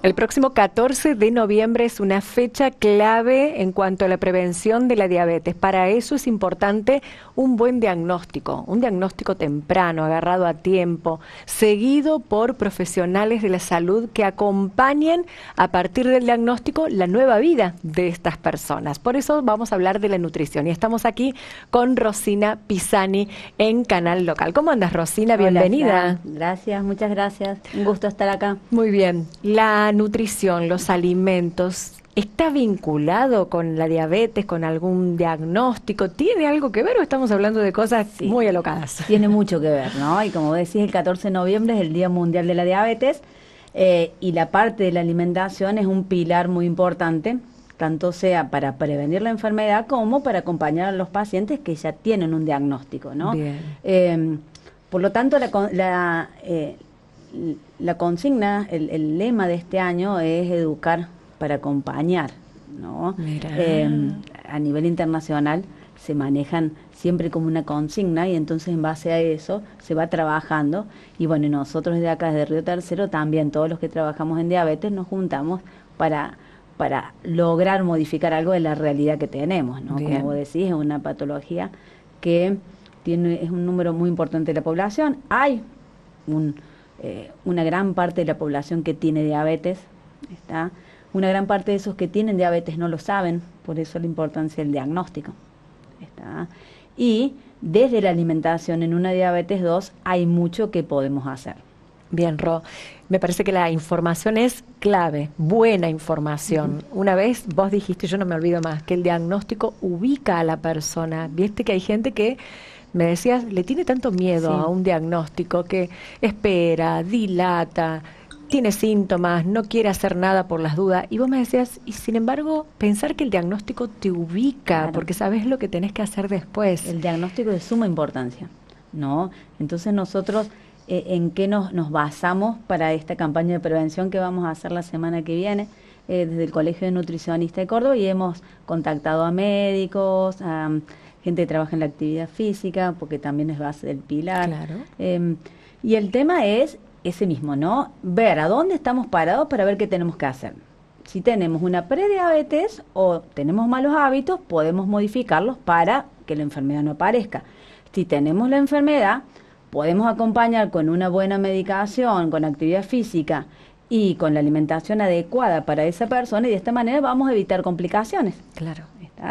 El próximo 14 de noviembre es una fecha clave en cuanto a la prevención de la diabetes. Para eso es importante un buen diagnóstico, un diagnóstico temprano, agarrado a tiempo, seguido por profesionales de la salud que acompañen a partir del diagnóstico la nueva vida de estas personas. Por eso vamos a hablar de la nutrición y estamos aquí con Rosina Pisani en Canal Local. ¿Cómo andas, Rosina? Bienvenida. Hola, gracias, muchas gracias. Un gusto estar acá. Muy bien. La nutrición, los alimentos, ¿está vinculado con la diabetes, con algún diagnóstico? ¿Tiene algo que ver o estamos hablando de cosas muy alocadas? Tiene mucho que ver, ¿no? Y como decís, el 14 de noviembre es el Día Mundial de la Diabetes y la parte de la alimentación es un pilar muy importante, tanto sea para prevenir la enfermedad como para acompañar a los pacientes que ya tienen un diagnóstico, ¿no? Bien. Por lo tanto, la consigna, el lema de este año es educar para acompañar, ¿no? A nivel internacional se manejan siempre como una consigna y entonces en base a eso se va trabajando. Y bueno, nosotros desde acá, desde Río Tercero, también todos los que trabajamos en diabetes nos juntamos para lograr modificar algo de la realidad que tenemos, ¿no? Como vos decís, es una patología que es un número muy importante de la población. Hay una gran parte de la población que tiene diabetes, una gran parte de esos que tienen diabetes no lo saben, por eso la importancia del diagnóstico. Y desde la alimentación en una diabetes 2 hay mucho que podemos hacer. Bien, Ro, me parece que la información es clave, buena información. Una vez vos dijiste, yo no me olvido más, que el diagnóstico ubica a la persona. Viste que hay gente que, me decías, le tiene tanto miedo a un diagnóstico que espera, dilata, tiene síntomas, no quiere hacer nada por las dudas. Y vos me decías, y sin embargo, pensar que el diagnóstico te ubica, porque sabés lo que tenés que hacer después. El diagnóstico es de suma importancia, ¿no? Entonces nosotros, ¿en qué nos basamos para esta campaña de prevención que vamos a hacer la semana que viene? Desde el Colegio de Nutricionistas de Córdoba, y hemos contactado a médicos, a gente que trabaja en la actividad física, porque también es base del pilar. Claro. Y el tema es ese mismo, ¿no? Ver a dónde estamos parados para ver qué tenemos que hacer. Si tenemos una prediabetes o tenemos malos hábitos, podemos modificarlos para que la enfermedad no aparezca. Si tenemos la enfermedad, podemos acompañar con una buena medicación, con actividad física y con la alimentación adecuada para esa persona, y de esta manera vamos a evitar complicaciones. Claro.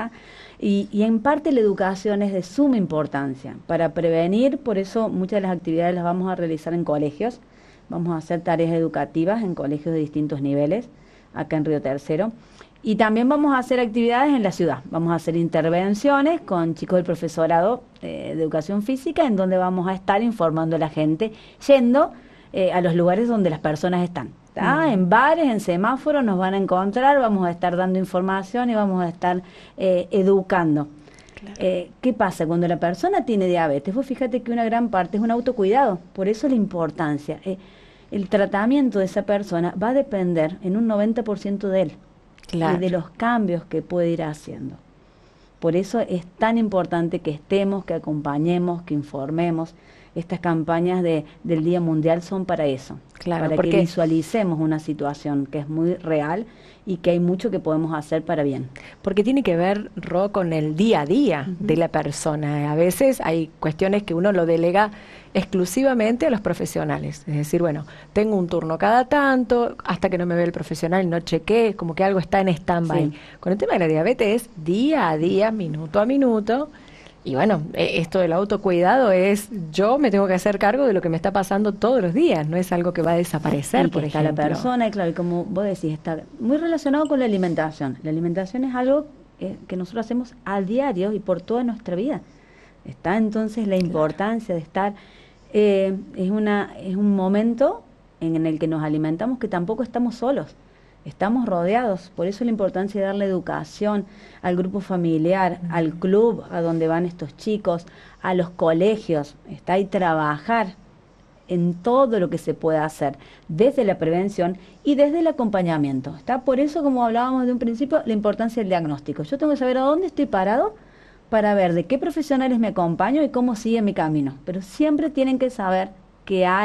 Y en parte la educación es de suma importancia para prevenir, por eso muchas de las actividades las vamos a realizar en colegios, vamos a hacer tareas educativas en colegios de distintos niveles, acá en Río Tercero, y también vamos a hacer actividades en la ciudad, vamos a hacer intervenciones con chicos del profesorado de educación física, en donde vamos a estar informando a la gente, yendo a los lugares donde las personas están. En bares, en semáforos nos van a encontrar, vamos a estar dando información y vamos a estar educando. Claro. ¿Qué pasa? Cuando la persona tiene diabetes, vos fíjate que una gran parte es un autocuidado, por eso la importancia. El tratamiento de esa persona va a depender en un 90% de él, de los cambios que puede ir haciendo. Por eso es tan importante que estemos, que acompañemos, que informemos. Estas campañas del Día Mundial son para eso, para que visualicemos una situación que es muy real y que hay mucho que podemos hacer para bien. Porque tiene que ver, Ro, con el día a día de la persona. A veces hay cuestiones que uno lo delega exclusivamente a los profesionales. Es decir, bueno, tengo un turno cada tanto, hasta que no me ve el profesional, no chequeé, como que algo está en stand-by. Con el tema de la diabetes es día a día, minuto a minuto. Y bueno, esto del autocuidado es, yo me tengo que hacer cargo de lo que me está pasando todos los días, no es algo que va a desaparecer, por ejemplo. La persona, y claro, y como vos decís, está muy relacionado con la alimentación. La alimentación es algo que nosotros hacemos a diario y por toda nuestra vida. Está entonces la importancia de estar, es un momento en el que nos alimentamos que tampoco estamos solos. Estamos rodeados, por eso la importancia de darle educación al grupo familiar, al club a donde van estos chicos, a los colegios, y trabajar en todo lo que se pueda hacer, desde la prevención y desde el acompañamiento. Por eso, como hablábamos de un principio, la importancia del diagnóstico. Yo tengo que saber a dónde estoy parado para ver de qué profesionales me acompaño y cómo sigue mi camino. Pero siempre tienen que saber que hay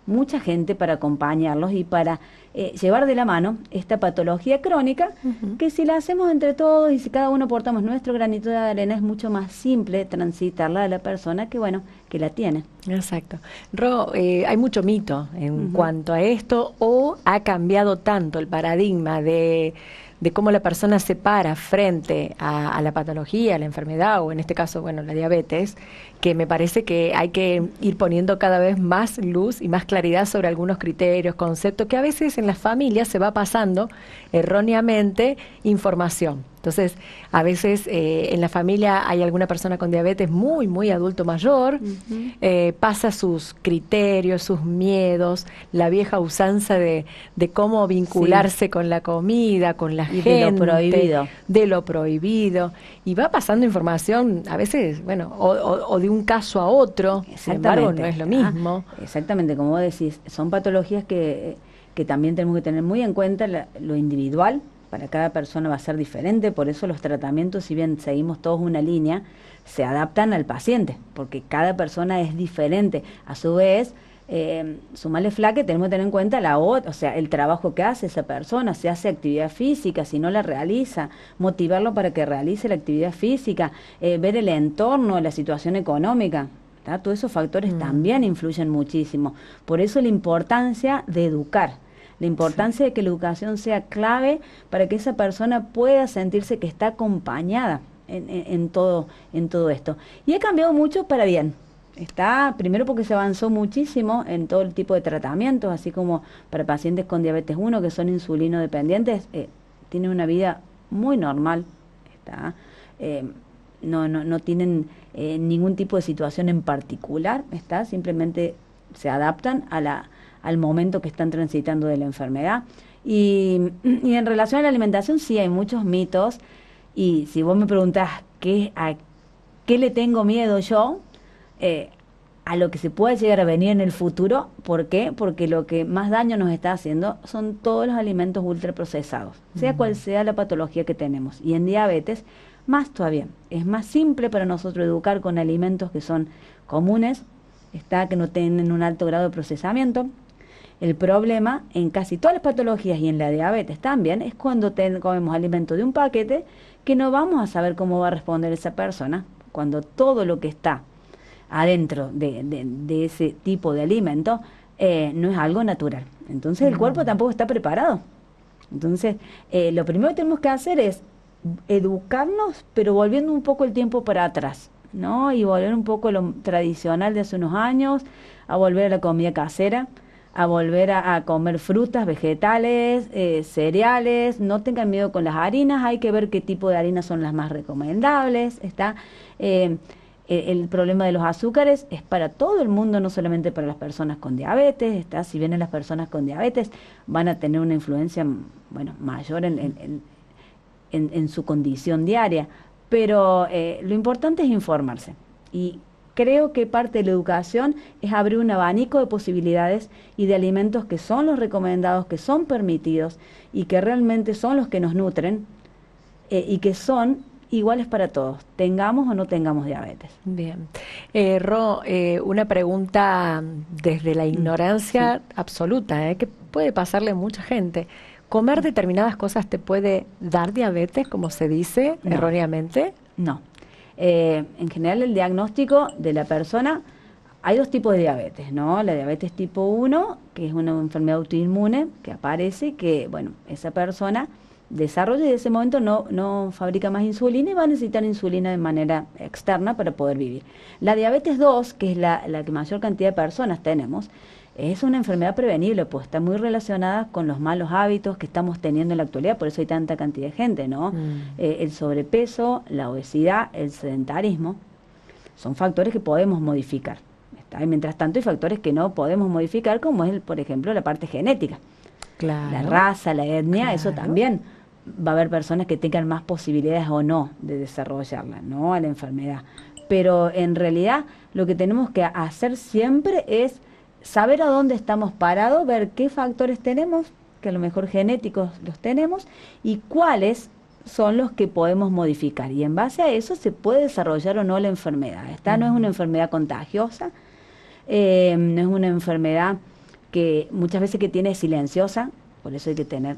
mucha gente para acompañarlos y para llevar de la mano esta patología crónica, que si la hacemos entre todos y si cada uno aportamos nuestro granito de arena, es mucho más simple transitarla a la persona que, bueno, que la tiene. Exacto. Ro, hay mucho mito en cuanto a esto, o ha cambiado tanto el paradigma de cómo la persona se para frente a la patología, a la enfermedad, o en este caso, bueno, la diabetes, que me parece que hay que ir poniendo cada vez más luz y más claridad sobre algunos criterios, conceptos, que a veces en las familias se va pasando erróneamente información. Entonces, a veces en la familia hay alguna persona con diabetes muy, muy adulto mayor, pasa sus criterios, sus miedos, la vieja usanza de cómo vincularse con la comida, con la gente, de lo prohibido, y va pasando información, a veces, bueno, o de un caso a otro, sin embargo, no es lo mismo. Exactamente, como vos decís, son patologías que también tenemos que tener muy en cuenta lo individual. Para cada persona va a ser diferente, por eso los tratamientos, si bien seguimos todos una línea, se adaptan al paciente, porque cada persona es diferente. A su vez, sumarle flaque, tenemos que tener en cuenta o sea, el trabajo que hace esa persona, si hace actividad física, si no la realiza, motivarlo para que realice la actividad física, ver el entorno, la situación económica. Todos esos factores también influyen muchísimo. Por eso la importancia de educar. La importancia de que la educación sea clave para que esa persona pueda sentirse que está acompañada en todo esto. Y ha cambiado mucho para bien. Primero porque se avanzó muchísimo en todo el tipo de tratamientos, así como para pacientes con diabetes 1 que son insulino dependientes, tienen una vida muy normal. No tienen ningún tipo de situación en particular, simplemente se adaptan al momento que están transitando de la enfermedad. Y en relación a la alimentación, sí hay muchos mitos, y si vos me preguntás a qué le tengo miedo yo, a lo que se puede llegar a venir en el futuro. ¿Por qué? Porque lo que más daño nos está haciendo son todos los alimentos ultraprocesados, sea cual sea la patología que tenemos. Y en diabetes, más todavía. Es más simple para nosotros educar con alimentos que son comunes, que no tienen un alto grado de procesamiento. El problema en casi todas las patologías y en la diabetes también es cuando comemos alimentos de un paquete que no vamos a saber cómo va a responder esa persona, cuando todo lo que está adentro de ese tipo de alimento no es algo natural. Entonces el cuerpo tampoco está preparado. Entonces lo primero que tenemos que hacer es educarnos, pero volviendo un poco el tiempo para atrás, ¿no? Y volver un poco a lo tradicional de hace unos años, a volver a la comida casera, a volver a comer frutas, vegetales, cereales. No tengan miedo con las harinas, hay que ver qué tipo de harinas son las más recomendables. El problema de los azúcares es para todo el mundo, no solamente para las personas con diabetes. Si bien las personas con diabetes van a tener una influencia mayor en su condición diaria, pero lo importante es informarse, y creo que parte de la educación es abrir un abanico de posibilidades y de alimentos que son los recomendados, que son permitidos y que realmente son los que nos nutren, y que son iguales para todos, tengamos o no tengamos diabetes. Bien. Ro, una pregunta desde la ignorancia absoluta, que puede pasarle a mucha gente. ¿Comer determinadas cosas te puede dar diabetes, como se dice erróneamente? No. En general, el diagnóstico de la persona, hay dos tipos de diabetes, ¿no? La diabetes tipo 1, que es una enfermedad autoinmune que aparece, que, esa persona desarrolla y de ese momento no fabrica más insulina y va a necesitar insulina de manera externa para poder vivir. La diabetes 2, que es la que mayor cantidad de personas tenemos, es una enfermedad prevenible, pues está muy relacionada con los malos hábitos que estamos teniendo en la actualidad, por eso hay tanta cantidad de gente, ¿no? El sobrepeso, la obesidad, el sedentarismo, son factores que podemos modificar. Y mientras tanto hay factores que no podemos modificar, como es, por ejemplo, la parte genética. Claro. La raza, la etnia, eso también va a haber personas que tengan más posibilidades o no de desarrollarla, ¿no? A la enfermedad. Pero en realidad lo que tenemos que hacer siempre es saber a dónde estamos parados, ver qué factores tenemos, que a lo mejor genéticos los tenemos, y cuáles son los que podemos modificar. Y en base a eso se puede desarrollar o no la enfermedad. Esta no es una enfermedad contagiosa, no es una enfermedad que muchas veces que tiene silenciosa, por eso hay que tener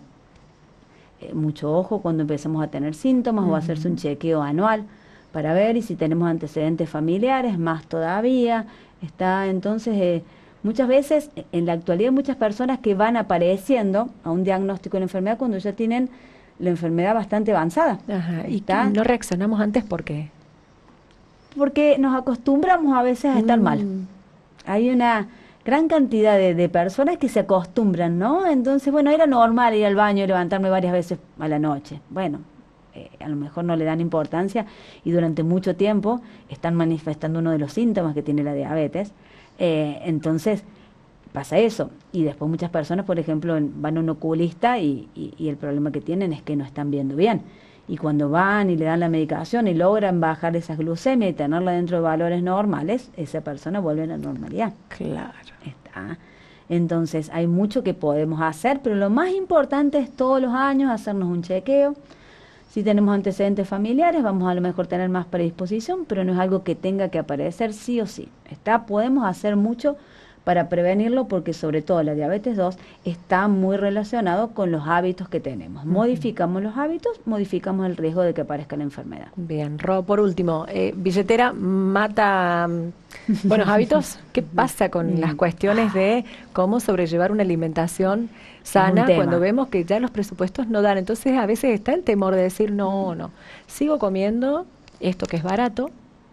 mucho ojo cuando empecemos a tener síntomas o hacerse un chequeo anual para ver, y si tenemos antecedentes familiares, más todavía. Entonces, muchas veces, en la actualidad, hay muchas personas que van apareciendo a un diagnóstico de la enfermedad cuando ya tienen la enfermedad bastante avanzada. Ajá. ¿Y no reaccionamos antes por qué? Porque nos acostumbramos a veces a estar mal. Hay una gran cantidad de personas que se acostumbran, ¿no? Entonces, bueno, era normal ir al baño y levantarme varias veces a la noche. Bueno, a lo mejor no le dan importancia y durante mucho tiempo están manifestando uno de los síntomas que tiene la diabetes. Entonces, pasa eso. Y después muchas personas, por ejemplo, van a un oculista y el problema que tienen es que no están viendo bien. Y cuando van y le dan la medicación y logran bajar esas glucemias y tenerla dentro de valores normales, esa persona vuelve a la normalidad. Claro. Entonces, hay mucho que podemos hacer, pero lo más importante es todos los años hacernos un chequeo. Si tenemos antecedentes familiares, vamos a lo mejor tener más predisposición, pero no es algo que tenga que aparecer sí o sí. Podemos hacer mucho para prevenirlo, porque sobre todo la diabetes 2 está muy relacionado con los hábitos que tenemos. Modificamos los hábitos, modificamos el riesgo de que aparezca la enfermedad. Bien, Ro, por último, billetera mata buenos hábitos. ¿Qué pasa con las cuestiones de cómo sobrellevar una alimentación sana cuando vemos que ya los presupuestos no dan? Entonces a veces está el temor de decir, no, sigo comiendo esto que es barato.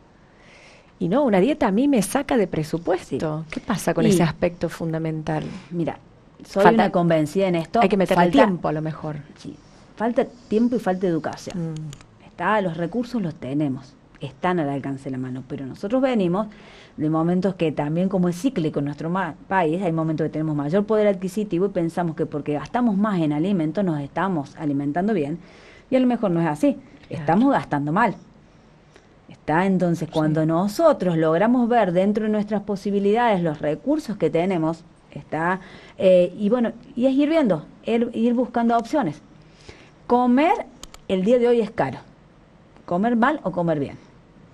Y no, una dieta a mí me saca de presupuesto. Sí. ¿Qué pasa con ese aspecto fundamental? Mira, soy una convencida en esto. Hay que meterle tiempo a lo mejor. Sí, falta tiempo y falta educación. Los recursos los tenemos, están al alcance de la mano, pero nosotros venimos de momentos que también, como es cíclico en nuestro país, hay momentos que tenemos mayor poder adquisitivo y pensamos que porque gastamos más en alimentos nos estamos alimentando bien, y a lo mejor no es así, estamos gastando mal. Entonces, cuando nosotros logramos ver dentro de nuestras posibilidades los recursos que tenemos, y es ir viendo, ir buscando opciones. Comer el día de hoy es caro. Comer mal o comer bien.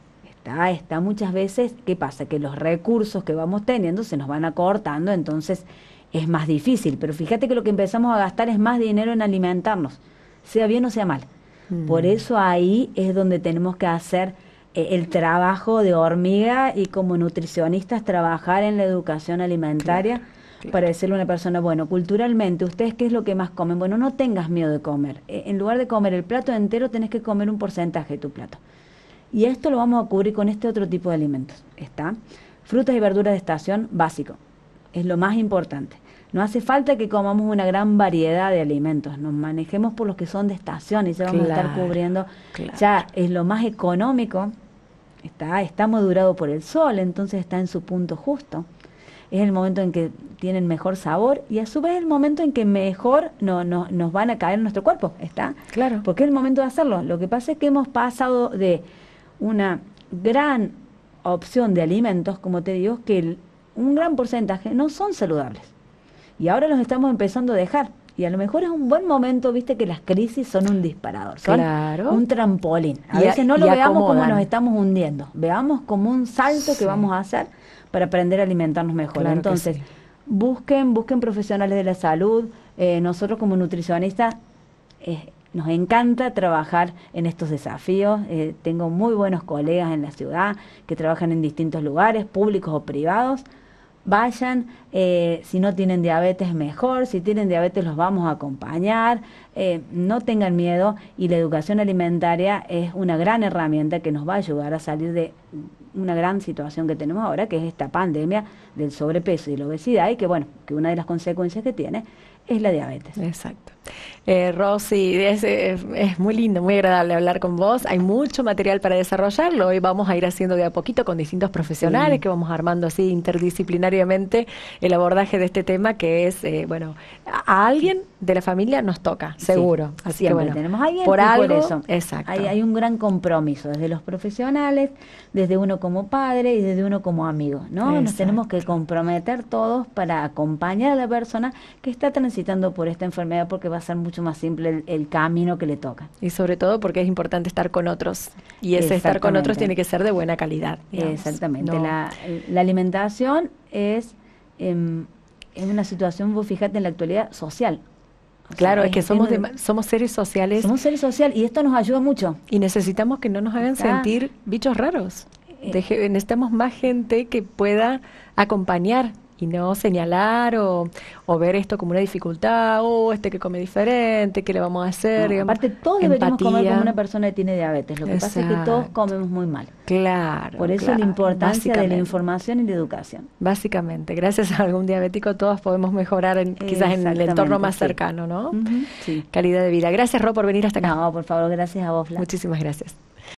Muchas veces, ¿qué pasa? Que los recursos que vamos teniendo se nos van acortando, entonces es más difícil. Pero fíjate que lo que empezamos a gastar es más dinero en alimentarnos, sea bien o sea mal. Por eso ahí es donde tenemos que hacer el trabajo de hormiga y como nutricionistas trabajar en la educación alimentaria para decirle a una persona, bueno, culturalmente, ¿ustedes qué es lo que más comen? Bueno, no tengas miedo de comer. En lugar de comer el plato entero, tenés que comer un porcentaje de tu plato. Y esto lo vamos a cubrir con este otro tipo de alimentos. Frutas y verduras de estación, básico. Es lo más importante. No hace falta que comamos una gran variedad de alimentos. Nos manejemos por los que son de estación y ya vamos a estar cubriendo. Ya es lo más económico. Está madurado por el sol, entonces está en su punto justo. Es el momento en que tienen mejor sabor y a su vez el momento en que mejor nos van a caer en nuestro cuerpo. Claro. Porque es el momento de hacerlo. Lo que pasa es que hemos pasado de una gran opción de alimentos, como te digo, que un gran porcentaje no son saludables. Y ahora los estamos empezando a dejar. Y a lo mejor es un buen momento, viste que las crisis son un disparador, son un trampolín. A veces no lo veamos como nos estamos hundiendo, veamos como un salto que vamos a hacer para aprender a alimentarnos mejor. Claro. Entonces, busquen profesionales de la salud. Nosotros como nutricionistas nos encanta trabajar en estos desafíos. Tengo muy buenos colegas en la ciudad que trabajan en distintos lugares, públicos o privados. Vayan, si no tienen diabetes mejor, si tienen diabetes los vamos a acompañar, no tengan miedo, y la educación alimentaria es una gran herramienta que nos va a ayudar a salir de una gran situación que tenemos ahora, que es esta pandemia del sobrepeso y la obesidad, y que una de las consecuencias que tiene es la diabetes. Exacto. Rosy, es muy lindo, muy agradable hablar con vos. Hay mucho material para desarrollarlo. Hoy vamos a ir haciendo de a poquito con distintos profesionales que vamos armando así interdisciplinariamente el abordaje de este tema, que es, a alguien de la familia nos toca, seguro. Así siempre que tenemos a alguien por algo, por eso. Exacto. Hay un gran compromiso desde los profesionales, desde uno como padre y desde uno como amigo, ¿no? Exacto. Nos tenemos que comprometer todos para acompañar a la persona que está transitando por esta enfermedad, porque va a ser mucho más simple el camino que le toca. Y sobre todo porque es importante estar con otros, y ese estar con otros tiene que ser de buena calidad, digamos. Exactamente. La alimentación es es una situación, vos fíjate, en la actualidad social. O Claro, sea, es que somos seres sociales somos seres sociales y esto nos ayuda mucho. y necesitamos que no nos hagan sentir bichos raros. Necesitamos más gente que pueda acompañar y no señalar o ver esto como una dificultad, que come diferente, ¿qué le vamos a hacer? No, Digamos, aparte, todos deberíamos comer empatía. como una persona que tiene diabetes. Lo que pasa es que todos Exacto. comemos muy mal. Claro, Por eso claro, la importancia de la básicamente. información y la educación. Básicamente, gracias a algún diabético todos podemos mejorar quizás en el entorno más Sí. cercano, ¿no? Ujú, sí. Calidad de vida. Gracias, Ro, por venir hasta acá. No, por favor, gracias a vos, Fla. Muchísimas gracias.